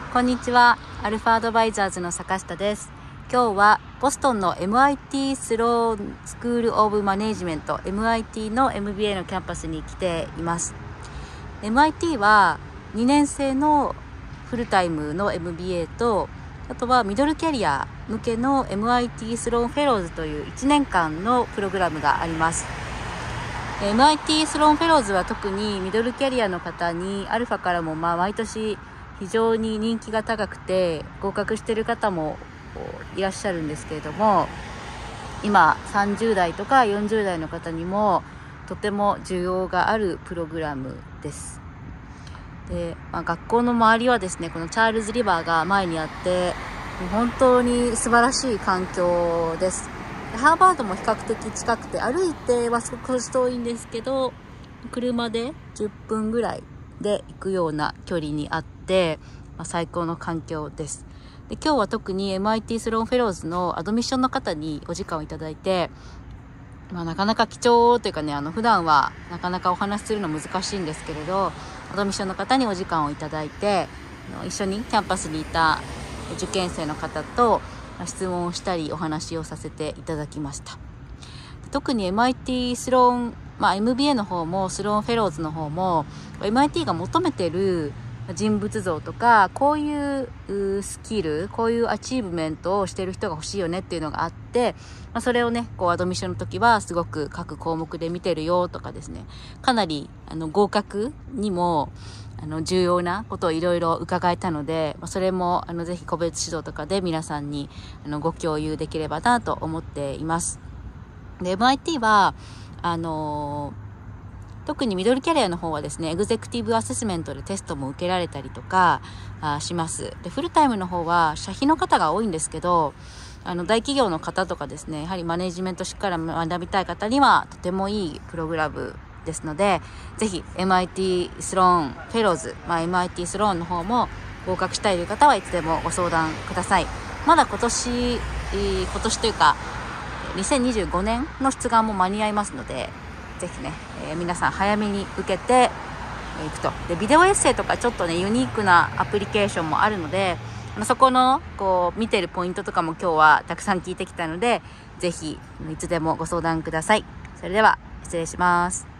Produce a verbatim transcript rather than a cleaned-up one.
こんにちは。アルファアドバイザーズの坂下です。今日はボストンの エムアイティー スローンスクールオブマネジメント エムアイティー の エムビーエー のキャンパスに来ています。エムアイティー はにねん生のフルタイムの エムビーエー と、あとはミドルキャリア向けの エムアイティー スローンフェローズといういちねんかんのプログラムがあります。エムアイティー スローンフェローズは特にミドルキャリアの方にアルファからもまあ毎年非常に人気が高くて合格している方もいらっしゃるんですけれども、今さんじゅう代とかよんじゅう代の方にもとても需要があるプログラムです。で、まあ、学校の周りはですね、このチャールズリバーが前にあって本当に素晴らしい環境です。ハーバードも比較的近くて、歩いては少し遠いんですけど車でじゅっぷんぐらいで行くような距離にあって、まあ、最高の環境です。で、今日は特に エムアイティー スローンフェローズのアドミッションの方にお時間をいただいて、まあ、なかなか貴重というかね、あの普段はなかなかお話しするの難しいんですけれど、アドミッションの方にお時間をいただいて、あの一緒にキャンパスにいた受験生の方と質問をしたりお話をさせていただきました。特に エムアイティー スローン、まあ、エムビーエー の方もスローンフェローズの方も エムアイティー が求めてる人物像とか、こういうスキル、こういうアチーブメントをしてる人が欲しいよねっていうのがあって、まあ、それをね、こうアドミッションの時はすごく各項目で見てるよとかですね、かなりあの合格にもあの重要なことをいろいろ伺えたので、まあ、それもあのぜひ個別指導とかで皆さんにあのご共有できればなと思っています。で、エムアイティー はあのー特にミドルキャリアの方はですね、エグゼクティブアセスメントでテストも受けられたりとかあします。で、フルタイムの方は社費の方が多いんですけど、あの大企業の方とかですね、やはりマネジメントしっかり学びたい方にはとてもいいプログラムですので、ぜひ エムアイティー スローンフェローズ、まあ、エムアイティー スローンの方も合格したいという方はいつでもご相談ください。まだ今年、今年というかにせんにじゅうごねんの出願も間に合いますので、ぜひね、えー、皆さん早めに受けていくと。で、ビデオエッセイとかちょっとねユニークなアプリケーションもあるので、あのそこのこう見てるポイントとかも今日はたくさん聞いてきたので、ぜひいつでもご相談ください。それでは失礼します。